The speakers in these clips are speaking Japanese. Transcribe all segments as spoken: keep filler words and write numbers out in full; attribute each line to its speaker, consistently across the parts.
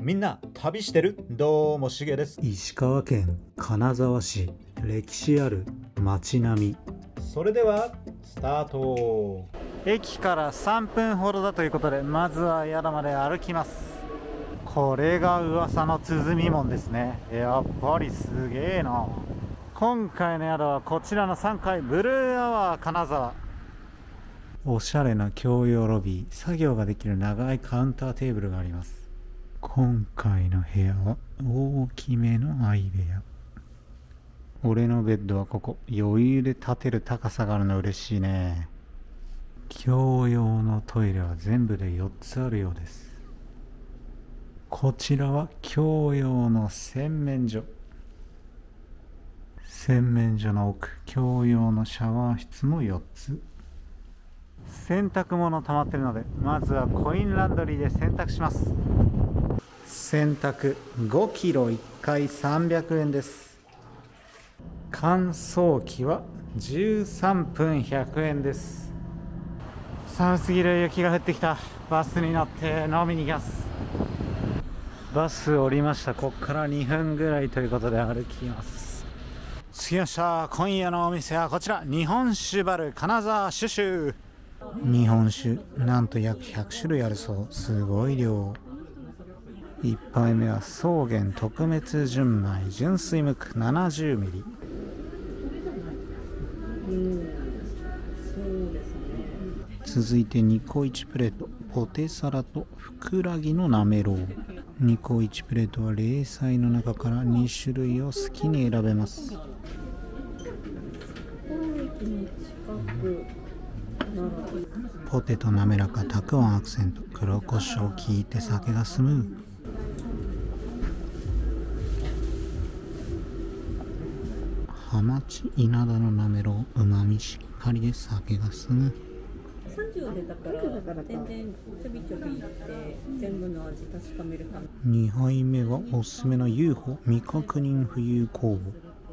Speaker 1: みんな旅してる？どうもしげです。
Speaker 2: 石川県金沢市、歴史ある街並み。
Speaker 1: それではスタート。
Speaker 2: 駅からさんぷんほどだということで、まずは宿まで歩きます。これが噂の鼓門ですね。やっぱりすげえな。今回の宿はこちらのさんかいブルーアワー金沢。おしゃれな共用ロビー、作業ができる長いカウンターテーブルがあります。今回の部屋は大きめの相部屋。俺のベッドはここ、余裕で立てる高さがあるの嬉しいね。共用のトイレは全部でよっつあるようです。こちらは共用の洗面所。洗面所の奥、共用のシャワー室もよっつ。洗濯物溜まってるので、まずはコインランドリーで洗濯します。洗濯ごキロいっかいさんびゃくえんです。乾燥機はじゅうさんぷんひゃくえんです。寒すぎる、雪が降ってきた。バスに乗って飲みに行きます。バス降りました。ここからにふんぐらいということで歩きます。着きました。今夜のお店はこちら、日本酒バル金沢シュシュ。日本酒なんと約ひゃくしゅるいあるそう。すごい量。いっぱいめは草原特別純米純粋無垢 ななじゅうミリ。 続いてにこいちプレート、ポテサラとふくらぎのなめろう。にこいちプレートは冷菜の中からにしゅるいを好きに選べます。ポテト滑らか、たくあんアクセント、黒胡椒効いて酒が進む。ハマチ稲田のなめろう、うまみしっかりで酒が進む。
Speaker 3: さんじゅうでだから全然ちょびちょびいって全部の味確かめるため。
Speaker 2: にはいめはおすすめの ユーフォ 未確認浮遊酵母。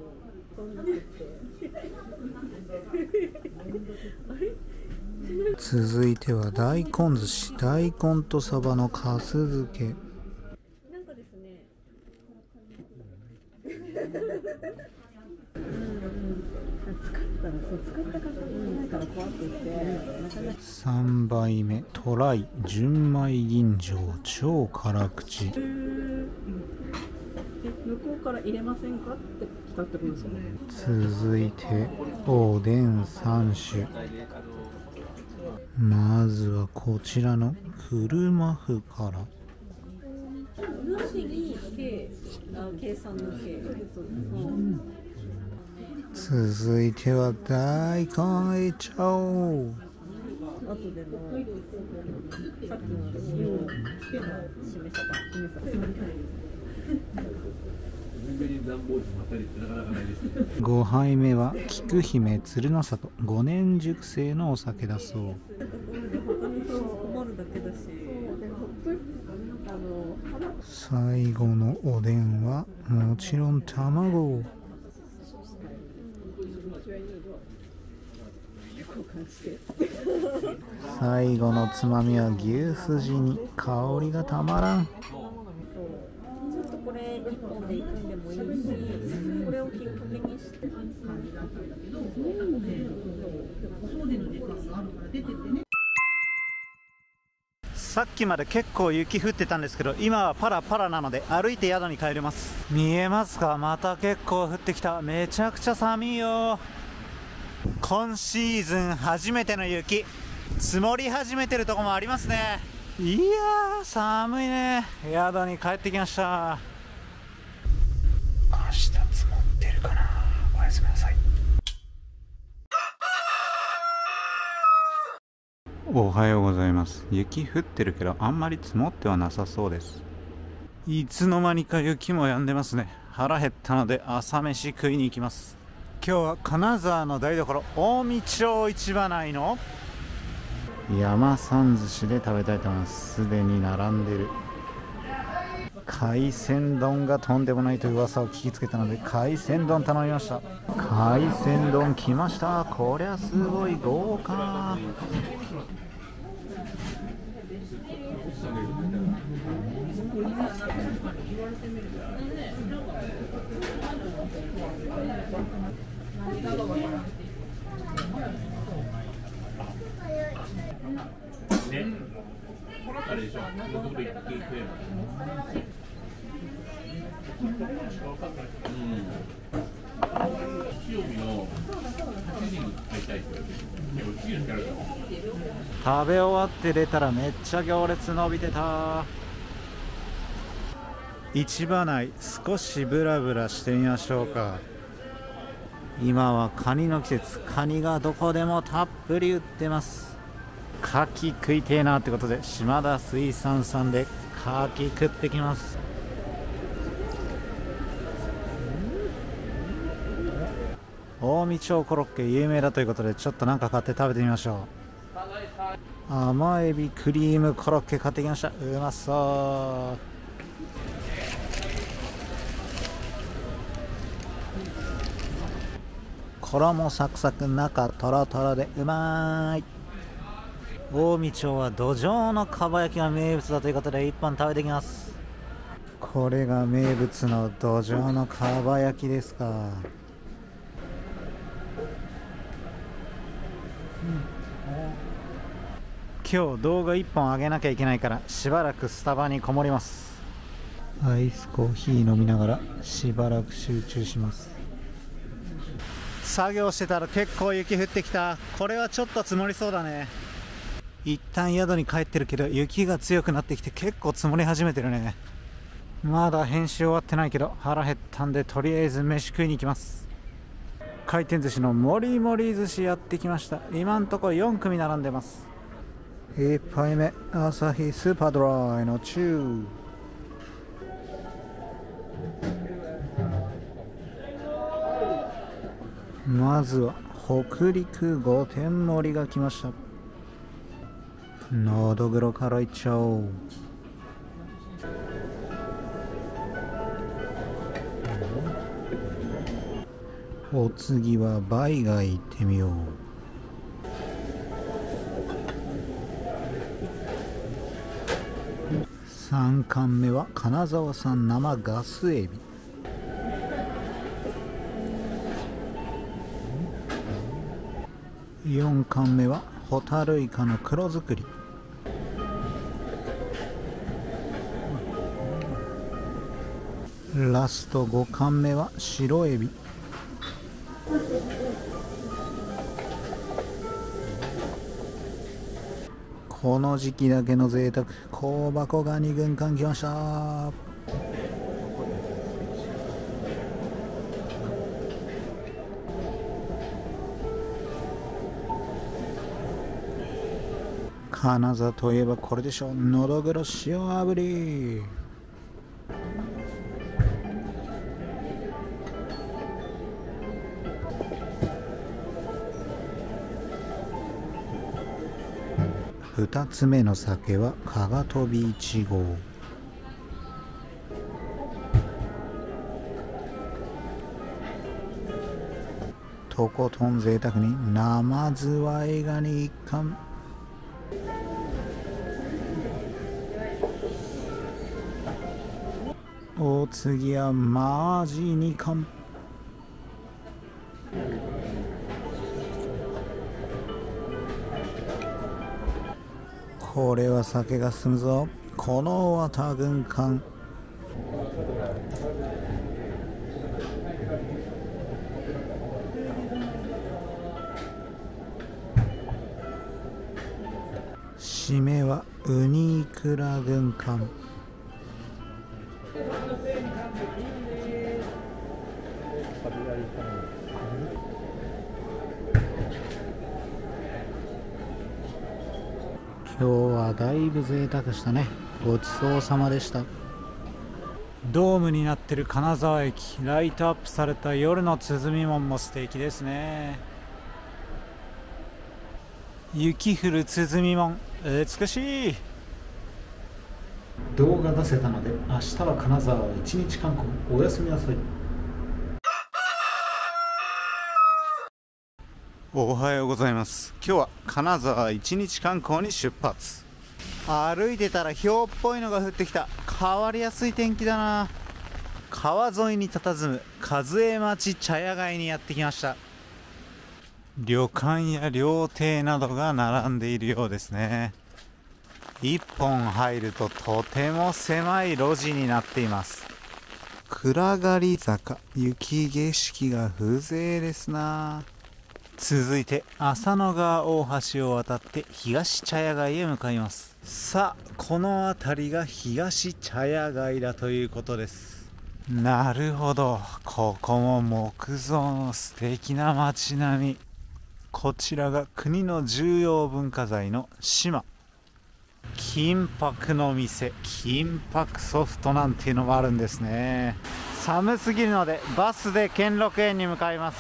Speaker 2: 続いては大根寿司、大根とサバのかす漬け。
Speaker 3: なんかですね
Speaker 2: さんばいめトライ純米吟醸超辛口。
Speaker 3: 向こうから入れませんかって来たってことですよね。
Speaker 2: 続いておでんさんしゅ。まずはこちらの車麩から。
Speaker 3: 主に計、あ、計算の計。
Speaker 2: 続いては大根いっちゃおう。
Speaker 3: 後でのさっきの塩を示した
Speaker 2: ごはいめは菊姫鶴の里ごねん熟成のお酒だそう。最後のおでんはもちろん卵。最後のつまみは牛すじに香りがたまらん。
Speaker 3: ちょっとこれ一本でいくんでもいいし、これをきっかけにして。
Speaker 2: さっきまで結構雪降ってたんですけど、今はパラパラなので歩いて宿に帰れます。見えますか？また結構降ってきた。めちゃくちゃ寒いよ。今シーズン初めての雪、積もり始めてるとこもありますね。いやー寒いね。宿に帰ってきました。明日積もってるかな。おやすみなさい。おはようございます。雪降ってるけどあんまり積もってはなさそうです。いつの間にか雪も止んでますね。腹減ったので朝飯食いに行きます。今日は金沢の台所近江町市場内の山三寿司で食べたいと思います。すでに並んでる。海鮮丼がとんでもないという噂を聞きつけたので海鮮丼頼みました。海鮮丼来ました。こりゃすごい豪華。
Speaker 4: あれでしょ、どこで行ってくれるの？うん。日曜日のはちじに入りたいって言われて、いや、うちにやるから。
Speaker 2: 食べ終わって出たらめっちゃ行列伸びてた。市場内少しブラブラしてみましょうか。今はカニの季節、カニがどこでもたっぷり売ってます。牡蠣食いてえなってことで島田水産さんで牡蠣食ってきます。近江町コロッケ有名だということでちょっとなんか買って食べてみましょう。甘エビクリームコロッケ買ってきました。うまそう。衣サクサク中トロトロでうまい。近江町はどじょうのかば焼きが名物だということでいっぽん食べてきます。これが名物のどじょうのかば焼きですか。今日動画いっぽんあげなきゃいけないからしばらくスタバにこもります。アイスコーヒー飲みながらしばらく集中します。作業してたら結構雪降ってきた。これはちょっと積もりそうだね。一旦宿に帰ってるけど雪が強くなってきて結構積もり始めてるね。まだ編集終わってないけど腹減ったんでとりあえず飯食いに行きます。回転寿司のもりもり寿司やってきました。今んとこよん組並んでます。いっぱいめアサヒスーパードライのチュー。まずは北陸ごてん盛りが来ました。のどぐろからいっちゃおう。お次はバイ貝行ってみよう。さん貫目は金沢産生ガスエビ。よん貫目はホタルイカの黒作り。ラストご貫目は白エビ。この時期だけの贅沢、香箱がに軍艦来ました。金沢といえばこれでしょ、のどぐろ塩炙り。二つ目の酒は加賀飛びいち号。とことん贅沢に生ズワイガニ一貫。お次はマアジ二貫。これは酒が進むぞ。この綿軍艦。締めはウニイクラ軍艦。今日はだいぶ贅沢したね。ごちそうさまでした。ドームになってる金沢駅、ライトアップされた夜の鼓門も素敵ですね。雪降る鼓門、美しい。動画出せたので明日は金沢一日観光、おやすみなさい。おはようございます。今日は金沢一日観光に出発。 歩いてたら氷っぽいのが降ってきた。変わりやすい天気だな。川沿いに佇む和町茶屋街にやってきました。旅館や料亭などが並んでいるようですね。一本入るととても狭い路地になっています。暗がり坂、雪景色が風情ですな。続いて浅野川大橋を渡って東茶屋街へ向かいます。さあ、この辺りが東茶屋街だということです。なるほど、ここも木造の素敵な街並み。こちらが国の重要文化財の島。金箔の店、金箔ソフトなんていうのもあるんですね。寒すぎるのでバスで兼六園に向かいます。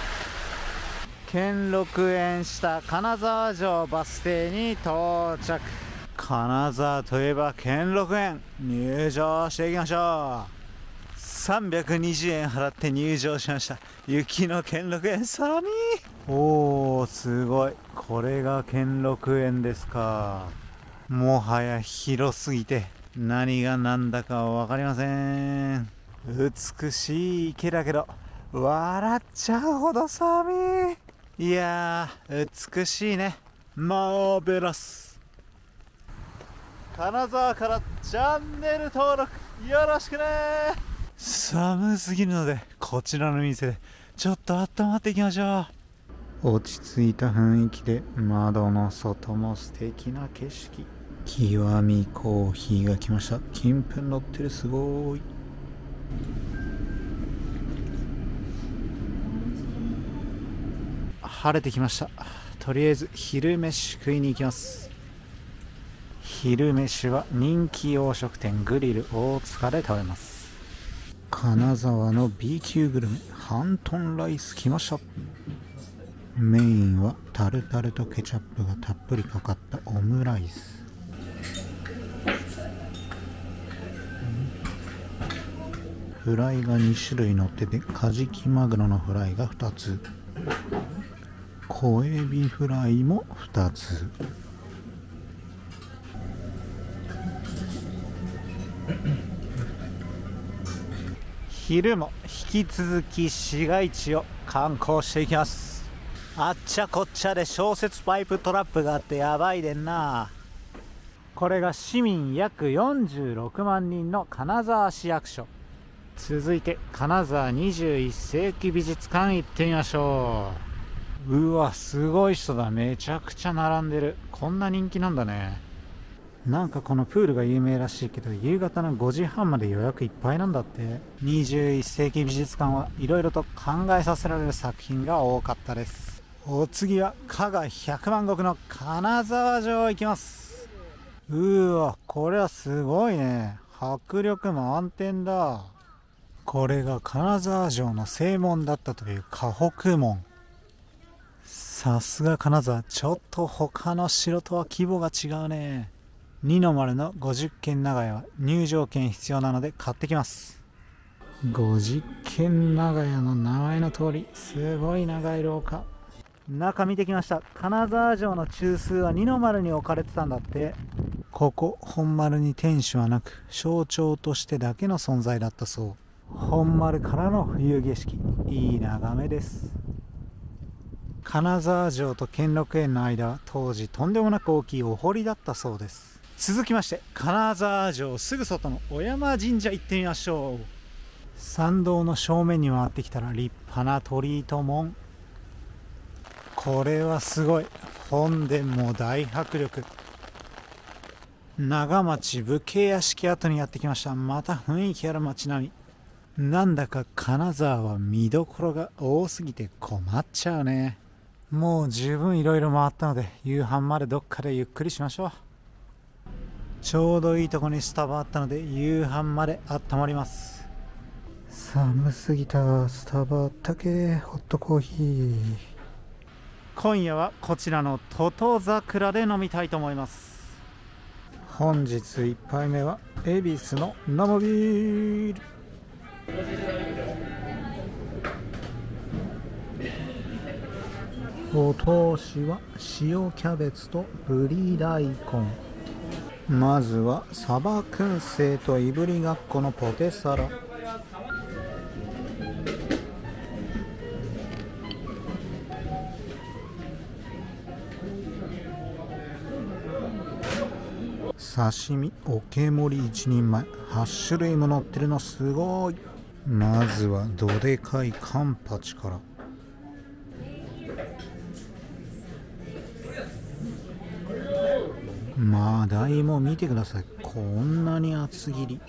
Speaker 2: 兼六園下金沢城バス停に到着。金沢といえば兼六園、入場していきましょう。さんびゃくにじゅうえん払って入場しました。雪の兼六園、寒い。おー、すごい。これが兼六園ですか。もはや広すぎて何が何だか分かりません。美しい池だけど笑っちゃうほど寒い。いやー、美しいね。マーベラス。金沢からチャンネル登録よろしくね。寒すぎるのでこちらの店でちょっと温まっていきましょう。落ち着いた雰囲気で窓の外も素敵な景色。極みコーヒーが来ました。金粉乗ってる、すごい。晴れてきました。とりあえず昼飯食いに行きます。昼飯は人気洋食店グリル大塚で食べます。金沢の B 級グルメハントンライス来ました。メインはタルタルとケチャップがたっぷりかかったオムライス。フライがに種類乗ってて、カジキマグロのフライがふたつ、小エビフライもふたつ。昼も引き続き市街地を観光していきます。あっちゃこっちゃで消雪パイプトラップがあってやばいでんな。これが市民約よんじゅうろくまんにんの金沢市役所。続いて金沢にじゅういっせいき美術館行ってみましょう。うわ、すごい人だ。めちゃくちゃ並んでる。こんな人気なんだね。なんかこのプールが有名らしいけど、夕方のごじはんまで予約いっぱいなんだって。にじゅういっせいき美術館はいろいろと考えさせられる作品が多かったです。お次は加賀百万石の金沢城行きます。うーわ、これはすごいね。迫力満点だ。これが金沢城の正門だったという河北門。さすが金沢、ちょっと他の城とは規模が違うね。二の丸のごじゅっけん長屋は入場券必要なので買ってきます。ごじゅっけん長屋の名前の通り、すごい長い廊下。中見てきました。金沢城の中枢は二の丸に置かれてたんだって。ここ本丸に天守はなく、象徴としてだけの存在だったそう。本丸からの冬景色、いい眺めです。金沢城と兼六園の間は当時とんでもなく大きいお堀だったそうです。続きまして金沢城すぐ外の小山神社行ってみましょう。参道の正面に回ってきたら立派な鳥居と門。これはすごい。本殿も大迫力。長町武家屋敷跡にやってきました。また雰囲気ある街並み。なんだか金沢は見どころが多すぎて困っちゃうね。もう十分いろいろ回ったので夕飯までどっかでゆっくりしましょう。ちょうどいいとこにスタバあったので夕飯まで温まります。寒すぎた。スタバあったけ。ホットコーヒー。今夜はこちらのトト桜で飲みたいと思います。本日いっぱいめは恵比寿の生ビール。お通しは塩キャベツとぶり大根。 まずはサバ燻製といぶりがっこのポテサラ。刺身おけ盛りいちにんまえ、はち種類も乗ってるのすごい。まずはどでかいカンパチから。マダイも見てください、こんなに厚切り。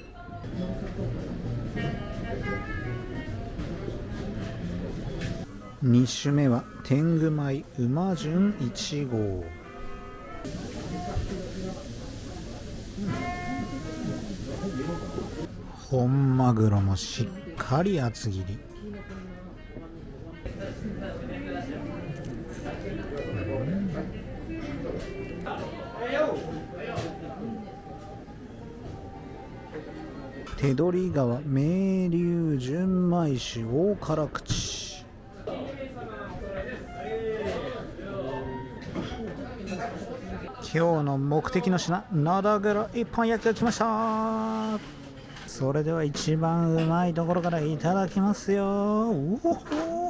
Speaker 2: に種目は天狗米うま順いち号。本マグロもしっかり厚切り。手取川明龍純米酒大辛口。今日の目的の品、のどぐろ一本焼きが来ました。それでは一番うまいところからいただきますよ。おほほ。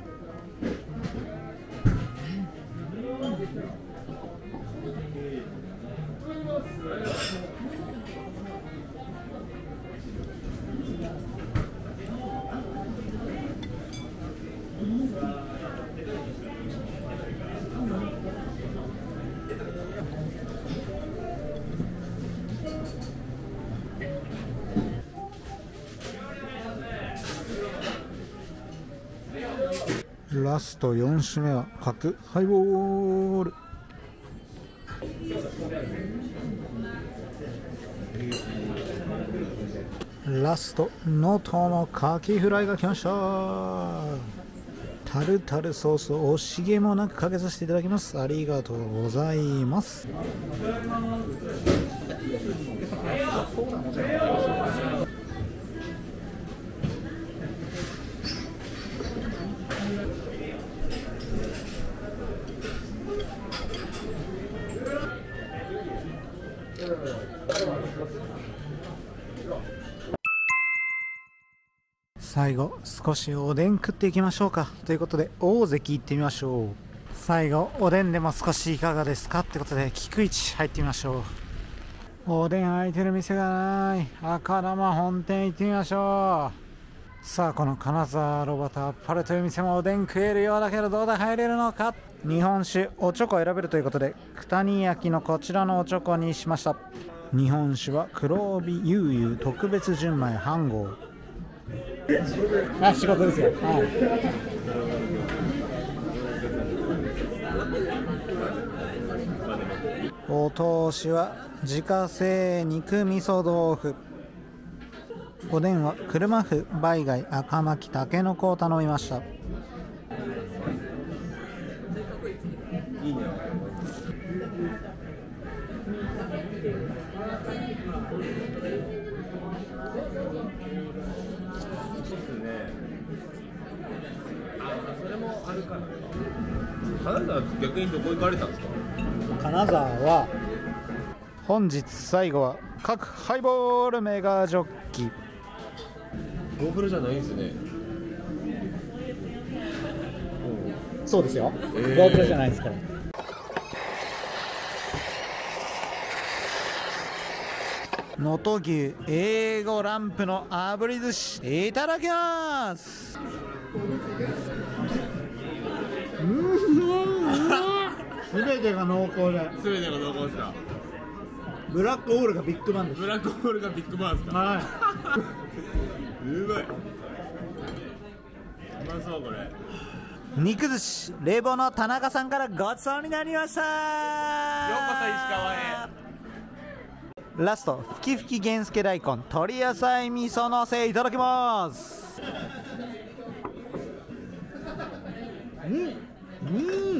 Speaker 2: ラストよん種目は角ハイボール。ラスト能登のカキフライが来ました。タルタルソースを惜しげもなくかけさせていただきます。ありがとうございます。最後少しおでん食っていきましょうかということで、大関行ってみましょう。最後おでんでも少しいかがですかってことで、菊市入ってみましょう。おでん開いてる店がない。赤玉本店行ってみましょう。さあ、この金沢ロバタあっぱれという店もおでん食えるようだけど、どうだ入れるのか。日本酒おちょこ選べるということで、九谷焼のこちらのおちょこにしました。日本酒は黒帯悠々特別純米半合。あ、仕事ですよ。はい。お通しは自家製肉味噌豆腐。おでんは車麩梅貝赤巻たけのこを頼みました。
Speaker 4: 金沢逆にどこ行かれたんですか？
Speaker 2: 金沢は本日最後は各ハイボールメガジョッキ。
Speaker 4: ゴーグルじゃないんですね。
Speaker 2: そうですよ、
Speaker 4: えー、
Speaker 2: ゴーグルじゃないですから。能登牛 エーご ランプの炙り寿司いただきます。すべてが濃厚で、
Speaker 4: すべてが濃厚ですか？
Speaker 2: ブラックホールがビッグバンです。
Speaker 4: ブラックホールがビッグバンですか？
Speaker 2: はい。
Speaker 4: うまい。うまそうこれ。
Speaker 2: 肉寿司レボの田中さんからごちそうになりました。よう
Speaker 4: こそ石川へ。
Speaker 2: ラストふきふき源助大根鶏野菜味噌のせいただきます。うんうん。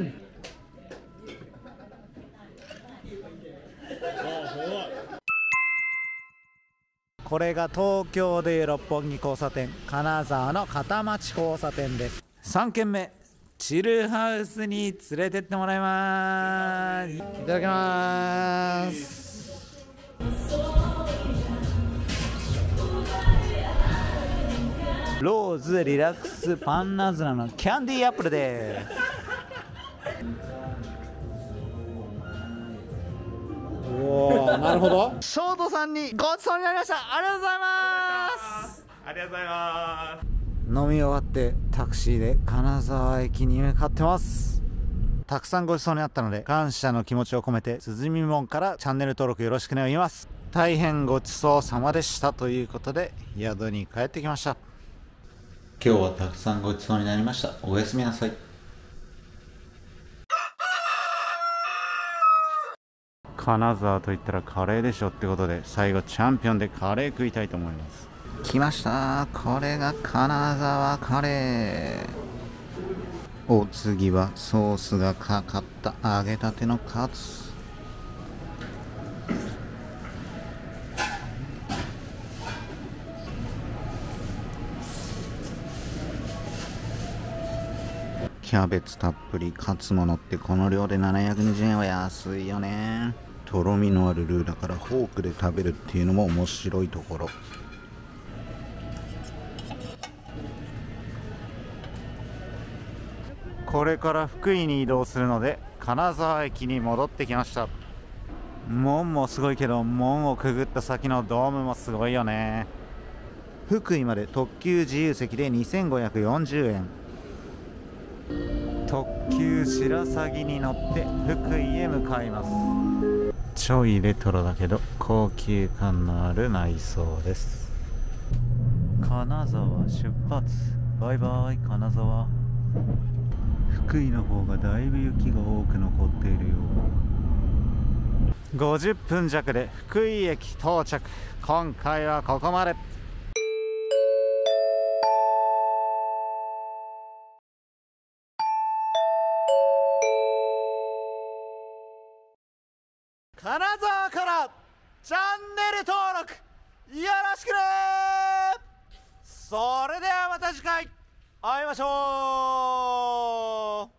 Speaker 2: これが東京で六本木交差点、金沢の片町交差点です。さん軒目チルハウスに連れてってもらいます。いただきます。 ローズリラックスパンナズラのキャンディーアップルです。
Speaker 1: おー、なるほど。
Speaker 2: ショートさんにごちそうになりました。ありがとうございます。
Speaker 4: ありがとうございます。
Speaker 2: 飲み終わってタクシーで金沢駅に向かってます。たくさんごちそうになったので感謝の気持ちを込めて鼓門からチャンネル登録よろしく願います。大変ごちそうさまでしたということで宿に帰ってきました。今日はたくさんごちそうになりました。おやすみなさい。金沢といったらカレーでしょってことで最後チャンピオンでカレー食いたいと思います。来ました。これが金沢カレー。お次はソースがかかった揚げたてのカツ。キャベツたっぷりカツものってこの量でななひゃくにじゅうえんは安いよね。とろみのあるルーだからフォークで食べるっていうのも面白いところ。これから福井に移動するので金沢駅に戻ってきました。門もすごいけど門をくぐった先のドームもすごいよね。福井まで特急自由席でにせんごひゃくよんじゅうえん。特急白鷺に乗って福井へ向かいます。ちょいレトロだけど高級感のある内装です。金沢出発。バイバイ金沢。福井の方がだいぶ雪が多く残っているよ。ごじゅっぷん弱で福井駅到着。今回はここまで。金沢からチャンネル登録よろしくね。それではまた次回会いましょう。